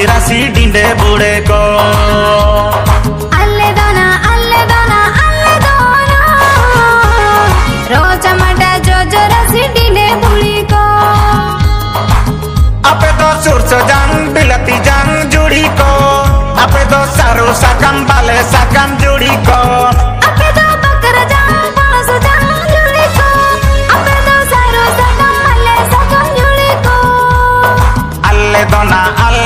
राशि डिंडे बुड़े को अल्ले दोना रोज मटा जो जो राशि डिंडे बुड़ी को आपे तो सुरस जान बिलती जान जुड़ी को आपे तो सारू साकम बाले साकम जुड़ी को आपे तो बकर जान पास जान जुड़ी को आपे तो सारू साकम बाले साकम जुड़ी को अल्ले दोना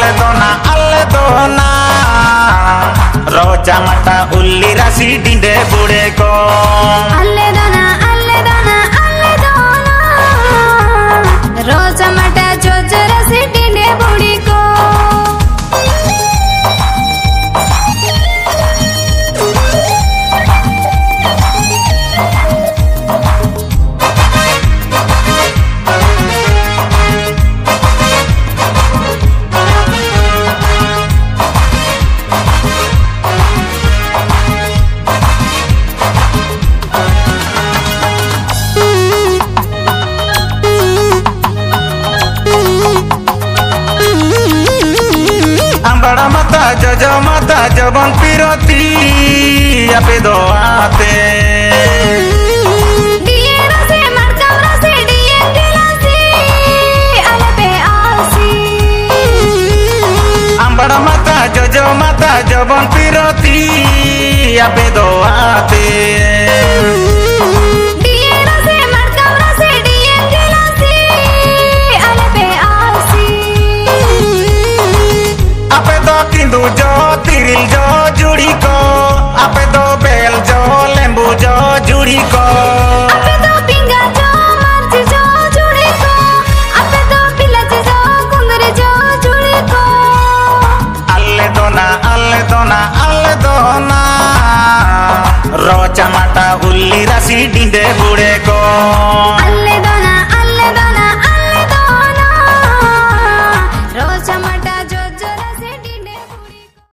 रोजा मटा उल्ली राशि डिंडे बुड़े को अल्ले दोना रोज मटा जो जो राशि डिंडे बुड़ी को बड़ा माता जबन पिरोती आपे दो आते दिए रसे मरकम रसे दिए गिलासी अलबे आसी बड़ा माता जबन पिरोती आपे दो आते दिए रसे मरकम रसे दिए गिलासी अलबे आसी आपे दो किंदु जो तिरिल जो जुड़ी को आपे दो बेल जो लेंबू जो जुड़ी को आपे तो पिंगा जो मर्ची जो जुड़ी को आपे तो पिलच जो कुंदरी जो जुड़ी को अल्ले दोना रोजा माटा उल्ली राशि डिंडे बुड़े को अल्ले